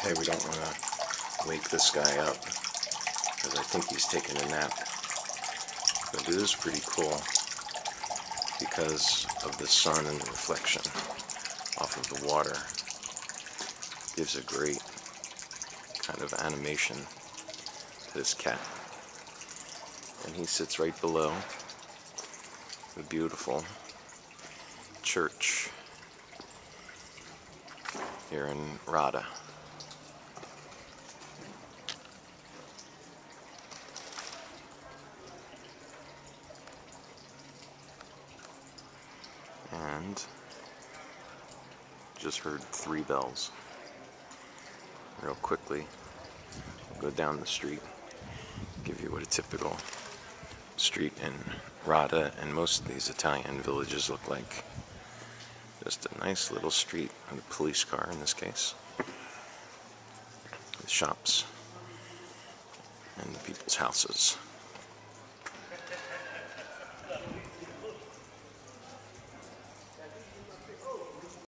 Okay, we don't want to wake this guy up because I think he's taking a nap. But it is pretty cool because of the sun and the reflection off of the water. Gives a great kind of animation to this cat. And he sits right below the beautiful church here in Radda. And just heard 3 bells. Real quickly, go down the street, give you what a typical street in Radda and most of these Italian villages look like. Just a nice little street with a police car in this case, with shops and the people's houses.